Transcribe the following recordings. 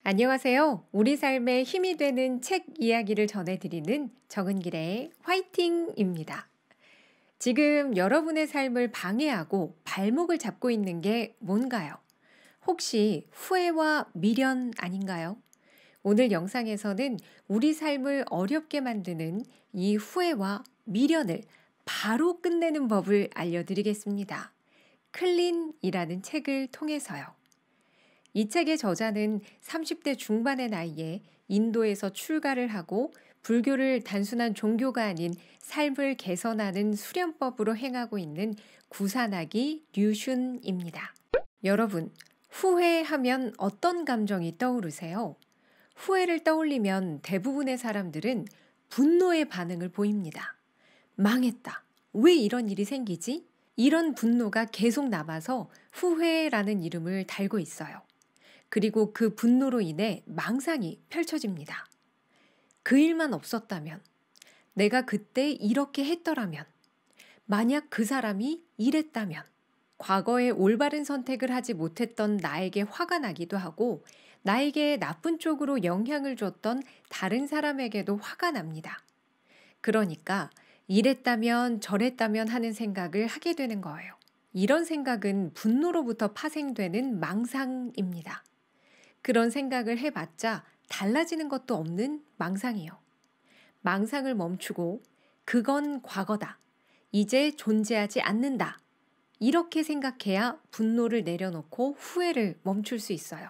안녕하세요. 우리 삶에 힘이 되는 책 이야기를 전해드리는 정은길의 화이팅입니다. 지금 여러분의 삶을 방해하고 발목을 잡고 있는 게 뭔가요? 혹시 후회와 미련 아닌가요? 오늘 영상에서는 우리 삶을 어렵게 만드는 이 후회와 미련을 바로 끝내는 법을 알려드리겠습니다. 클린이라는 책을 통해서요. 이 책의 저자는 30대 중반의 나이에 인도에서 출가를 하고 불교를 단순한 종교가 아닌 삶을 개선하는 수련법으로 행하고 있는 구산하기 류슌입니다. 여러분, 후회하면 어떤 감정이 떠오르세요? 후회를 떠올리면 대부분의 사람들은 분노의 반응을 보입니다. 망했다. 왜 이런 일이 생기지? 이런 분노가 계속 남아서 후회라는 이름을 달고 있어요. 그리고 그 분노로 인해 망상이 펼쳐집니다. 그 일만 없었다면, 내가 그때 이렇게 했더라면, 만약 그 사람이 이랬다면, 과거에 올바른 선택을 하지 못했던 나에게 화가 나기도 하고, 나에게 나쁜 쪽으로 영향을 줬던 다른 사람에게도 화가 납니다. 그러니까 이랬다면 저랬다면 하는 생각을 하게 되는 거예요. 이런 생각은 분노로부터 파생되는 망상입니다. 그런 생각을 해봤자 달라지는 것도 없는 망상이요. 망상을 멈추고 그건 과거다. 이제 존재하지 않는다. 이렇게 생각해야 분노를 내려놓고 후회를 멈출 수 있어요.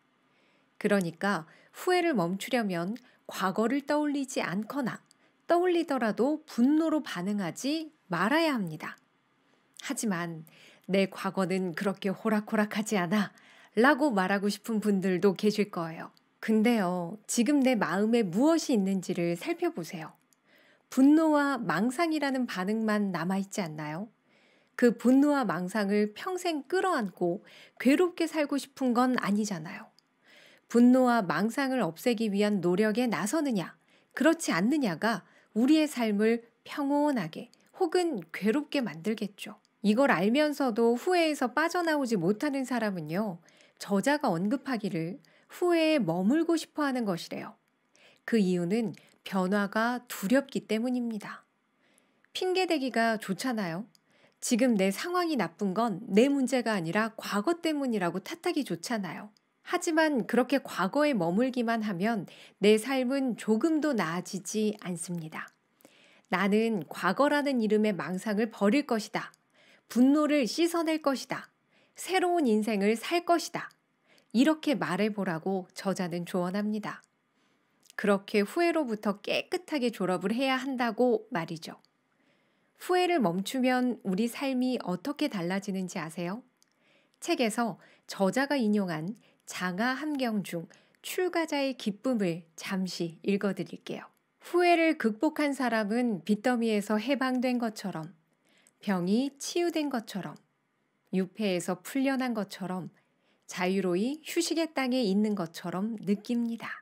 그러니까 후회를 멈추려면 과거를 떠올리지 않거나 떠올리더라도 분노로 반응하지 말아야 합니다. 하지만 내 과거는 그렇게 호락호락하지 않아 라고 말하고 싶은 분들도 계실 거예요. 근데요, 지금 내 마음에 무엇이 있는지를 살펴보세요. 분노와 망상이라는 반응만 남아있지 않나요? 그 분노와 망상을 평생 끌어안고 괴롭게 살고 싶은 건 아니잖아요. 분노와 망상을 없애기 위한 노력에 나서느냐, 그렇지 않느냐가 우리의 삶을 평온하게 혹은 괴롭게 만들겠죠. 이걸 알면서도 후회에서 빠져나오지 못하는 사람은요, 저자가 언급하기를 후회에 머물고 싶어 하는 것이래요. 그 이유는 변화가 두렵기 때문입니다. 핑계대기가 좋잖아요. 지금 내 상황이 나쁜 건 내 문제가 아니라 과거 때문이라고 탓하기 좋잖아요. 하지만 그렇게 과거에 머물기만 하면 내 삶은 조금도 나아지지 않습니다. 나는 과거라는 이름의 망상을 버릴 것이다. 분노를 씻어낼 것이다. 새로운 인생을 살 것이다. 이렇게 말해보라고 저자는 조언합니다. 그렇게 후회로부터 깨끗하게 졸업을 해야 한다고 말이죠. 후회를 멈추면 우리 삶이 어떻게 달라지는지 아세요? 책에서 저자가 인용한 장하 함경 중 출가자의 기쁨을 잠시 읽어드릴게요. 후회를 극복한 사람은 빚더미에서 해방된 것처럼, 병이 치유된 것처럼, 유폐에서 풀려난 것처럼, 자유로이 휴식의 땅에 있는 것처럼 느낍니다.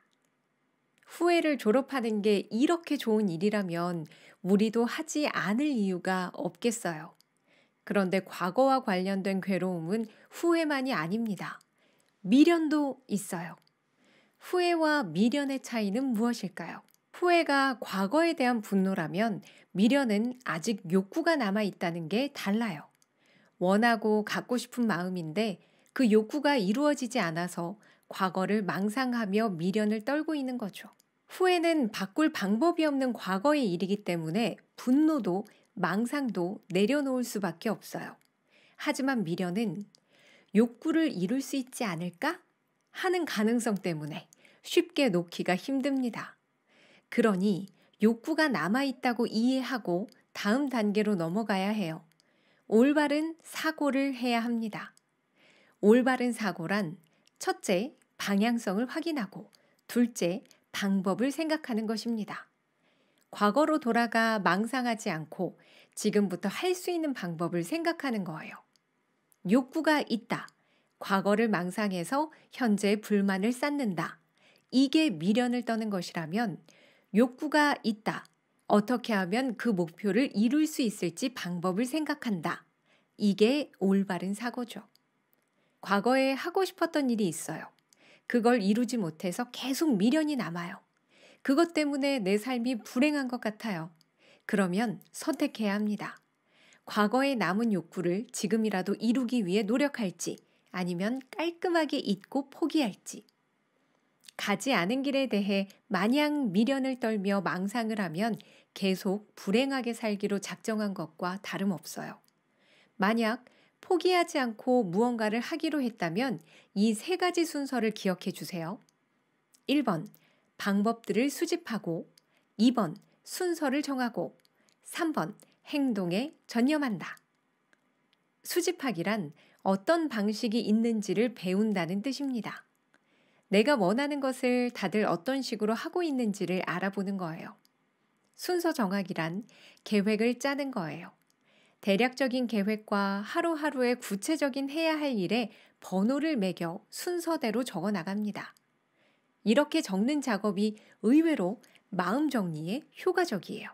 후회를 졸업하는 게 이렇게 좋은 일이라면 우리도 하지 않을 이유가 없겠어요. 그런데 과거와 관련된 괴로움은 후회만이 아닙니다. 미련도 있어요. 후회와 미련의 차이는 무엇일까요? 후회가 과거에 대한 분노라면 미련은 아직 욕구가 남아있다는 게 달라요. 원하고 갖고 싶은 마음인데 그 욕구가 이루어지지 않아서 과거를 망상하며 미련을 떨고 있는 거죠. 후회는 바꿀 방법이 없는 과거의 일이기 때문에 분노도 망상도 내려놓을 수밖에 없어요. 하지만 미련은 욕구를 이룰 수 있지 않을까 하는 가능성 때문에 쉽게 놓기가 힘듭니다. 그러니 욕구가 남아있다고 이해하고 다음 단계로 넘어가야 해요. 올바른 사고를 해야 합니다. 올바른 사고란 첫째, 방향성을 확인하고 둘째, 방법을 생각하는 것입니다. 과거로 돌아가 망상하지 않고 지금부터 할 수 있는 방법을 생각하는 거예요. 욕구가 있다. 과거를 망상해서 현재의 불만을 쌓는다. 이게 미련을 떠는 것이라면 욕구가 있다. 어떻게 하면 그 목표를 이룰 수 있을지 방법을 생각한다. 이게 올바른 사고죠. 과거에 하고 싶었던 일이 있어요. 그걸 이루지 못해서 계속 미련이 남아요. 그것 때문에 내 삶이 불행한 것 같아요. 그러면 선택해야 합니다. 과거의 남은 욕구를 지금이라도 이루기 위해 노력할지 아니면 깔끔하게 잊고 포기할지. 가지 않은 길에 대해 마냥 미련을 떨며 망상을 하면 계속 불행하게 살기로 작정한 것과 다름없어요. 만약 포기하지 않고 무언가를 하기로 했다면 이 세 가지 순서를 기억해 주세요. 1번, 방법들을 수집하고, 2번, 순서를 정하고, 3번, 행동에 전념한다. 수집하기란 어떤 방식이 있는지를 배운다는 뜻입니다. 내가 원하는 것을 다들 어떤 식으로 하고 있는지를 알아보는 거예요. 순서 정하기란 계획을 짜는 거예요. 대략적인 계획과 하루하루의 구체적인 해야 할 일에 번호를 매겨 순서대로 적어 나갑니다. 이렇게 적는 작업이 의외로 마음 정리에 효과적이에요.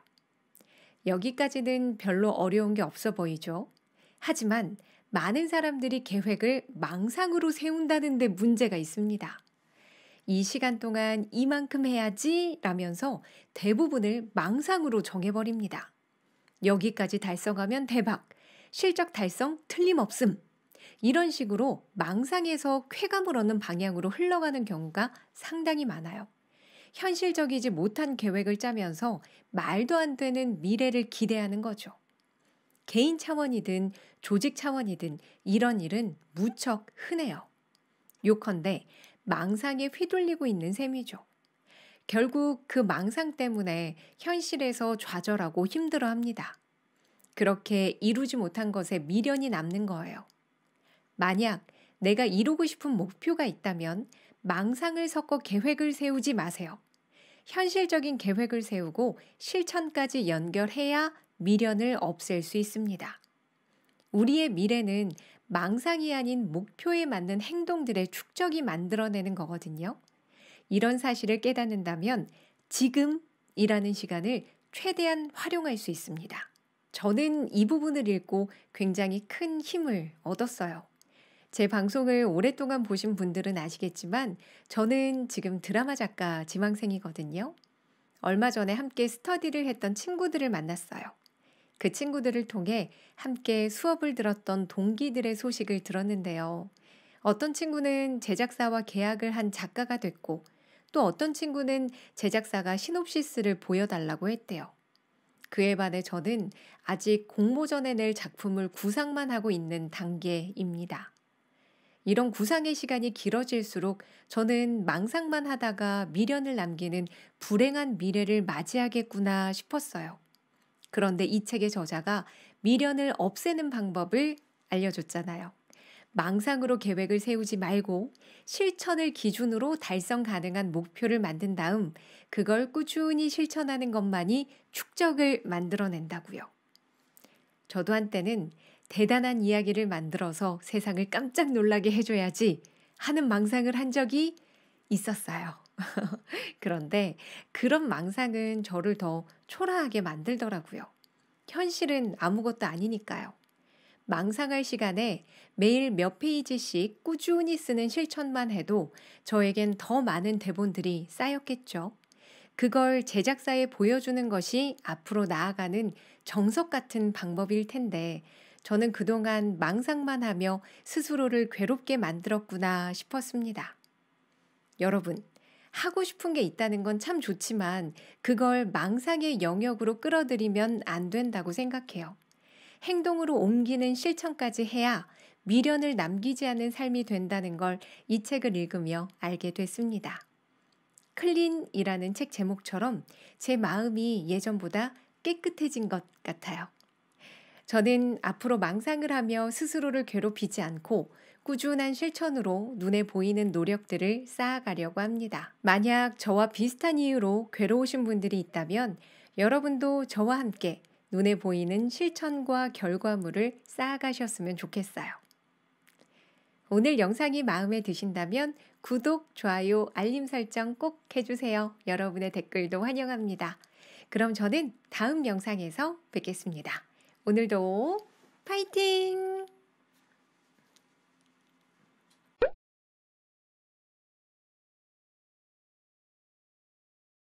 여기까지는 별로 어려운 게 없어 보이죠? 하지만 많은 사람들이 계획을 망상으로 세운다는 데 문제가 있습니다. 이 시간 동안 이만큼 해야지 라면서 대부분을 망상으로 정해버립니다. 여기까지 달성하면 대박, 실적 달성 틀림없음. 이런 식으로 망상에서 쾌감을 얻는 방향으로 흘러가는 경우가 상당히 많아요. 현실적이지 못한 계획을 짜면서 말도 안 되는 미래를 기대하는 거죠. 개인 차원이든 조직 차원이든 이런 일은 무척 흔해요. 요컨대 망상에 휘둘리고 있는 셈이죠. 결국 그 망상 때문에 현실에서 좌절하고 힘들어합니다. 그렇게 이루지 못한 것에 미련이 남는 거예요. 만약 내가 이루고 싶은 목표가 있다면 망상을 섞어 계획을 세우지 마세요. 현실적인 계획을 세우고 실천까지 연결해야 미련을 없앨 수 있습니다. 우리의 미래는 망상이 아닌 목표에 맞는 행동들의 축적이 만들어내는 거거든요. 이런 사실을 깨닫는다면 지금이라는 시간을 최대한 활용할 수 있습니다. 저는 이 부분을 읽고 굉장히 큰 힘을 얻었어요. 제 방송을 오랫동안 보신 분들은 아시겠지만 저는 지금 드라마 작가 지망생이거든요. 얼마 전에 함께 스터디를 했던 친구들을 만났어요. 그 친구들을 통해 함께 수업을 들었던 동기들의 소식을 들었는데요. 어떤 친구는 제작사와 계약을 한 작가가 됐고 또 어떤 친구는 제작사가 시놉시스를 보여달라고 했대요. 그에 반해 저는 아직 공모전에 낼 작품을 구상만 하고 있는 단계입니다. 이런 구상의 시간이 길어질수록 저는 망상만 하다가 미련을 남기는 불행한 미래를 맞이하겠구나 싶었어요. 그런데 이 책의 저자가 미련을 없애는 방법을 알려줬잖아요. 망상으로 계획을 세우지 말고 실천을 기준으로 달성 가능한 목표를 만든 다음 그걸 꾸준히 실천하는 것만이 축적을 만들어낸다고요. 저도 한때는 대단한 이야기를 만들어서 세상을 깜짝 놀라게 해줘야지 하는 망상을 한 적이 있었어요. 그런데 그런 망상은 저를 더 초라하게 만들더라고요. 현실은 아무것도 아니니까요. 망상할 시간에 매일 몇 페이지씩 꾸준히 쓰는 실천만 해도 저에겐 더 많은 대본들이 쌓였겠죠. 그걸 제작사에 보여주는 것이 앞으로 나아가는 정석 같은 방법일 텐데 저는 그동안 망상만 하며 스스로를 괴롭게 만들었구나 싶었습니다. 여러분, 하고 싶은 게 있다는 건 참 좋지만 그걸 망상의 영역으로 끌어들이면 안 된다고 생각해요. 행동으로 옮기는 실천까지 해야 미련을 남기지 않은 삶이 된다는 걸 이 책을 읽으며 알게 됐습니다. 클린이라는 책 제목처럼 제 마음이 예전보다 깨끗해진 것 같아요. 저는 앞으로 망상을 하며 스스로를 괴롭히지 않고 꾸준한 실천으로 눈에 보이는 노력들을 쌓아가려고 합니다. 만약 저와 비슷한 이유로 괴로우신 분들이 있다면 여러분도 저와 함께 눈에 보이는 실천과 결과물을 쌓아가셨으면 좋겠어요. 오늘 영상이 마음에 드신다면 구독, 좋아요, 알림 설정 꼭 해주세요. 여러분의 댓글도 환영합니다. 그럼 저는 다음 영상에서 뵙겠습니다. 오늘도 파이팅!